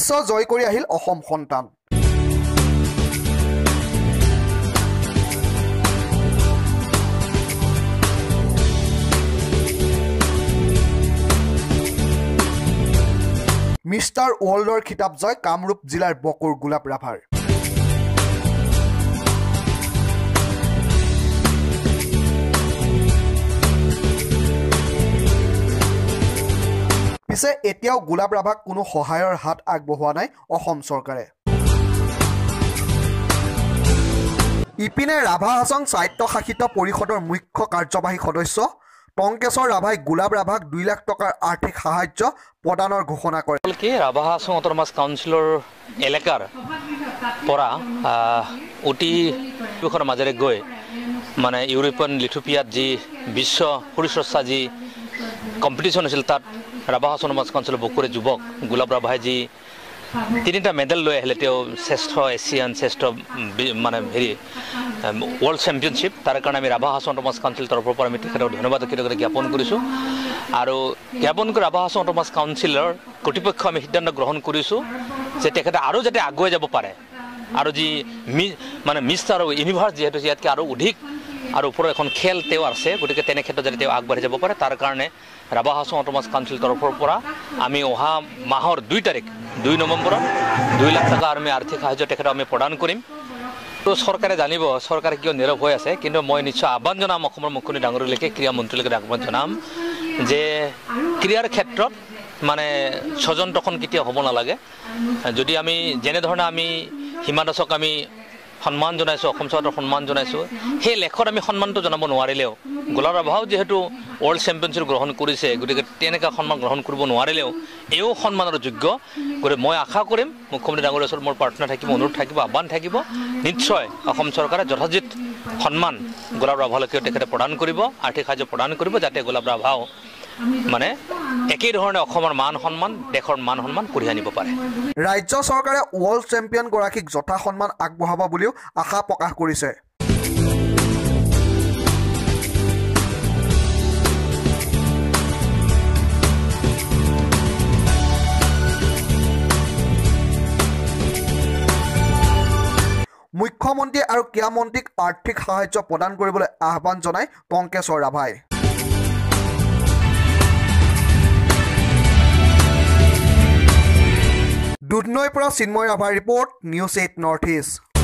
বিশ্ব জয় কৰি আহিল অসম সন্তান। মিষ্টাৰ ৱৰ্ল্ডৰ খিতাপ জয় কামৰূপ জিলাৰ বকৰ গোলাপ ৰাভাৰ। পিছে এতিয়াও গোলাপ ৰাভাক কোনো সহায়ৰ হাত আগবঢ়োৱা নাই অসম চৰকাৰে। ইপিনে ৰাভা হাছং স্বায়ত্তশাসিত পৰিষদৰ মুখ্য কাৰ্যবাহী সদস্য টংকেশ্বৰ ৰাভাই গোলাপ ৰাভাক 2 লাখ টকাৰ আৰ্থিক সাহায্য প্ৰদানৰ ঘোষণা কৰে। ৰাভা হাছং অট'নমাছ কাউন্সিলৰ এলেকাৰ পৰা অতি দুখৰ মাজেৰে গৈ মানে ইউৰোপিয়ান লিথুপিয়াত যি বিশ্ব শৰীৰচৰ্চা যি কম্পিটিশ্যন হৈছিল তাত ৰাভা হাছং অট'নমাছ কাউন্সিলৰ বকুৰে যুৱক গোলাপ ৰাভাই যি 3টা মেডেল লৈ আহিলে। তেওঁ শ্ৰেষ্ঠ এছিয়ান শ্ৰেষ্ঠ মানে ৱৰ্ল্ড চেম্পিয়নশ্বিপ। তাৰ কাৰণে আমি ৰাভা হাছং অট'নমাছ কাউন্সিলৰ তৰফৰ পৰা আমি তেখেতক ধন্যবাদ জ্ঞাপন কৰিছোঁ। আৰু জ্ঞাপন কৰি ৰাভা হাছং অট'নমাছ কাউন্সিলৰ কৰ্তৃপক্ষ আমি সিদ্ধান্ত গ্ৰহণ কৰিছোঁ যে তেখেতে আৰু যাতে আগুৱাই যাব পাৰে আৰু যি মানে মিষ্টাৰ ইউনিভাৰ্ছ যিহেতু ইয়াতকৈ আৰু অধিক আৰু ওপৰৰ এখন খেল তেওঁ আছে, গতিকে তেনে ক্ষেত্ৰত যাতে তেওঁ আগবাঢ়ি যাব পাৰে তাৰ কাৰণে ৰাভা হাছং অট'নমাছ কাউন্সিল তৰফৰ পৰা আমি অহা মাহৰ 2 তাৰিখ 2 নৱেম্বৰত 2 লাখ টকা আমি আৰ্থিক সাহায্য তেখেতক আমি প্ৰদান কৰিম। তো চৰকাৰে জানিব চৰকাৰে কিয় নীৰৱ হৈ আছে, কিন্তু মই নিশ্চয় আহ্বান জনাম অসমৰ মুখ্যমন্ত্ৰী ডাঙৰীয়ালৈকে, ক্ৰীড়া মন্ত্ৰীলৈকে আহ্বান জনাম যে ক্ৰীড়াৰ ক্ষেত্ৰত মানে স্বজনতখন কেতিয়াও হ'ব নালাগে। যদি আমি যেনেধৰণে আমি হিমা দাসক আমি সন্মান জনাইছোঁ, অসম চৰকাৰক সন্মান জনাইছোঁ, সেই লেখত আমি সন্মানটো জনাব নোৱাৰিলেও গোলাপ ৰাভাও যিহেতু ৱৰ্ল্ড চেম্পিয়নশ্বিপ গ্ৰহণ কৰিছে, গতিকে তেনেকুৱা সন্মান গ্ৰহণ কৰিব নোৱাৰিলেও এও সন্মানৰ যোগ্য। গতিকে মই আশা কৰিম মুখ্যমন্ত্ৰী ডাঙৰীয়াৰ ওচৰত মোৰ প্ৰাৰ্থনা থাকিব, অনুৰোধ থাকিব, আহ্বান থাকিব, নিশ্চয় অসম চৰকাৰে যথাযথ সন্মান গোলাপ ৰাভালৈকে তেখেতে প্ৰদান কৰিব, আৰ্থিক সাহায্য প্ৰদান কৰিব, যাতে গোলাপ ৰাভাও মানে একেই ধৰণে অসমৰ মান সন্মান দেশৰ মান সন্মান কঢ়িয়াই আনিব পাৰে। ৰাজ্য চৰকাৰে ৱৰ্ল্ড চেম্পিয়ন গৰাকীক যথা সন্মান আগবঢ়াব বুলিও আশা প্ৰকাশ কৰিছে। মুখ্যমন্ত্ৰী আৰু ক্ৰীড়া মন্ত্ৰীক আৰ্থিক সাহায্য প্ৰদান কৰিবলৈ আহ্বান জনায় টংকেশ্বৰ ৰাভাই। দুধনৈৰ পৰা চিন্ময় ৰাভাৰ ৰিপৰ্ট, নিউজ 8 নৰ্থ ইষ্ট।